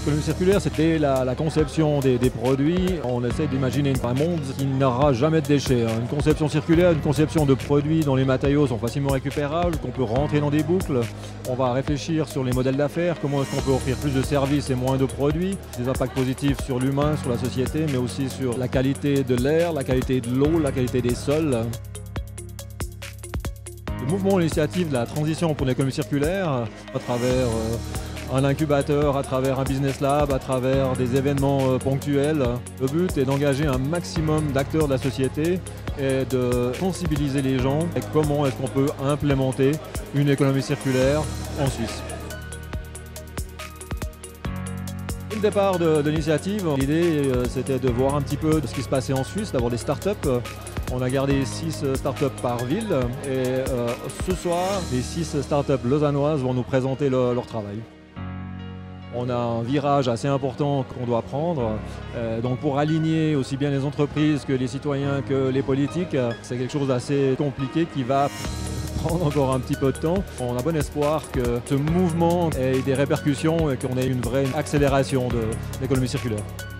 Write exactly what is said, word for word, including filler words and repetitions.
L'économie circulaire, c'était la, la conception des, des produits. On essaie d'imaginer un monde qui n'aura jamais de déchets. Une conception circulaire, une conception de produits dont les matériaux sont facilement récupérables, qu'on peut rentrer dans des boucles. On va réfléchir sur les modèles d'affaires, comment est-ce qu'on peut offrir plus de services et moins de produits. Des impacts positifs sur l'humain, sur la société, mais aussi sur la qualité de l'air, la qualité de l'eau, la qualité des sols. Le mouvement, l'initiative de la transition pour l'économie circulaire, à travers euh, un incubateur, à travers un business lab, à travers des événements euh, ponctuels. Le but est d'engager un maximum d'acteurs de la société et de sensibiliser les gens et comment est-ce qu'on peut implémenter une économie circulaire en Suisse. Dès le départ de, de l'initiative, l'idée euh, c'était de voir un petit peu de ce qui se passait en Suisse, d'avoir des startups. On a gardé six startups par ville et euh, ce soir, les six startups lausannoises vont nous présenter le, leur travail. On a un virage assez important qu'on doit prendre, euh, donc pour aligner aussi bien les entreprises que les citoyens que les politiques, c'est quelque chose d'assez compliqué qui va prendre encore un petit peu de temps. On a bon espoir que ce mouvement ait des répercussions et qu'on ait une vraie accélération de l'économie circulaire.